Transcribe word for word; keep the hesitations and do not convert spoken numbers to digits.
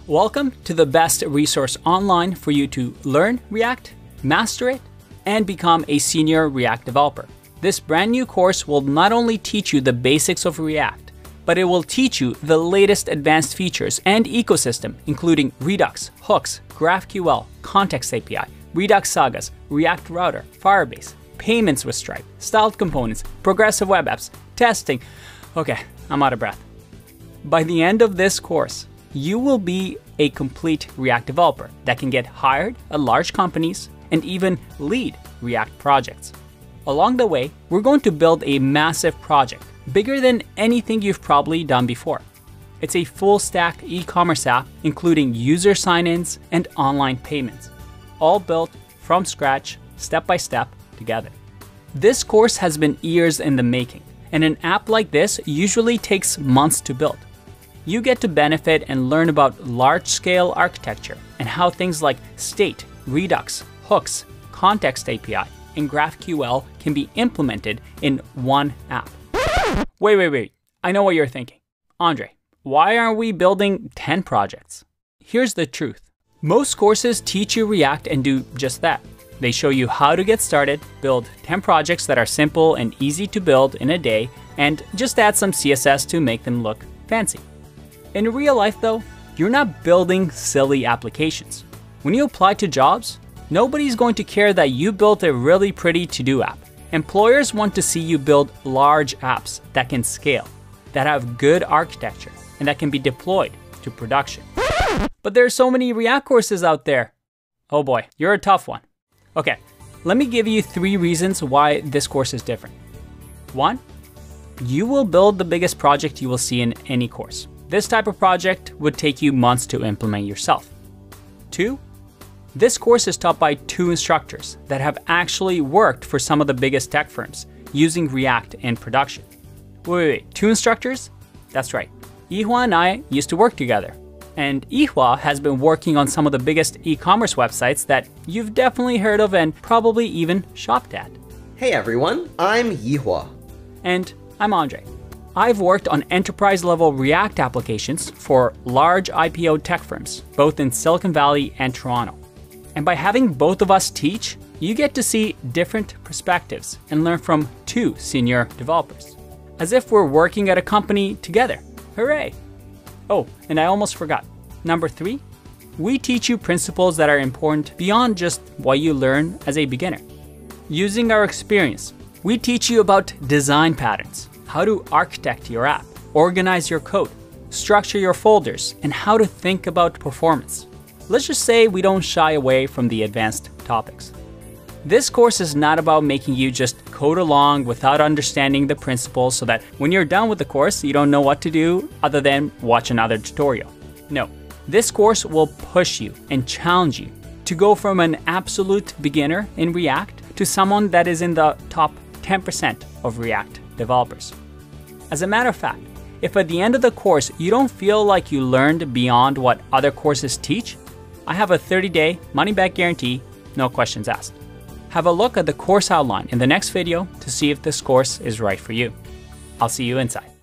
Welcome to the best resource online for you to learn React, master it, and become a senior React developer. This brand new course will not only teach you the basics of React, but it will teach you the latest advanced features and ecosystem, including Redux, hooks, GraphQL, ContextAPI, Redux Sagas, React Router, Firebase, payments with Stripe, styled components, progressive web apps, testing. Okay, I'm out of breath. By the end of this course, you will be a complete React developer that can get hired at large companies and even lead React projects. Along the way, we're going to build a massive project, bigger than anything you've probably done before. It's a full stack e-commerce app, including user sign-ins and online payments, all built from scratch, step by step, together. This course has been years in the making, and an app like this usually takes months to build. You get to benefit and learn about large-scale architecture and how things like state, Redux, hooks, ContextAPI, and GraphQL can be implemented in one app. Wait, wait, wait. I know what you're thinking. Andre, why aren't we building ten projects? Here's the truth. Most courses teach you React and do just that. They show you how to get started, build ten projects that are simple and easy to build in a day, and just add some C S S to make them look fancy. In real life though, you're not building silly applications. When you apply to jobs, nobody's going to care that you built a really pretty to-do app. Employers want to see you build large apps that can scale, that have good architecture, and that can be deployed to production. But there are so many React courses out there. Oh boy, you're a tough one. Okay, let me give you three reasons why this course is different. One, you will build the biggest project you will see in any course. This type of project would take you months to implement yourself. Two, this course is taught by two instructors that have actually worked for some of the biggest tech firms using React in production. Wait, wait, wait, two instructors? That's right. Ihua and I used to work together. And Ihua has been working on some of the biggest e-commerce websites that you've definitely heard of and probably even shopped at. Hey everyone, I'm Ihua. And I'm Andre. I've worked on enterprise-level React applications for large I P O tech firms, both in Silicon Valley and Toronto. And by having both of us teach, you get to see different perspectives and learn from two senior developers, as if we're working at a company together. Hooray! Oh, and I almost forgot. Number three, we teach you principles that are important beyond just what you learn as a beginner. Using our experience, we teach you about design patterns, how to architect your app, organize your code, structure your folders, and how to think about performance. Let's just say we don't shy away from the advanced topics. This course is not about making you just code along without understanding the principles so that when you're done with the course, you don't know what to do other than watch another tutorial. No, this course will push you and challenge you to go from an absolute beginner in React to someone that is in the top ten percent of React developers. As a matter of fact, if at the end of the course you don't feel like you learned beyond what other courses teach, I have a thirty day money-back guarantee, no questions asked. Have a look at the course outline in the next video to see if this course is right for you. I'll see you inside.